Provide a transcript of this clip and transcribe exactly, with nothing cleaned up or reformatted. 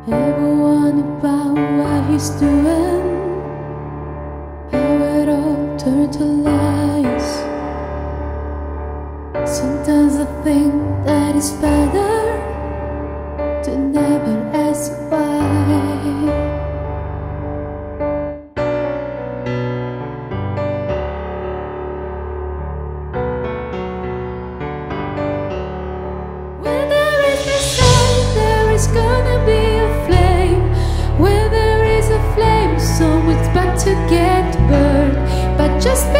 Everyone about what he's doing, how it all turned to lies. Sometimes I think that it's better to never ask why. There's gonna be a flame. Where there is a flame, someone's bound to get burned. But just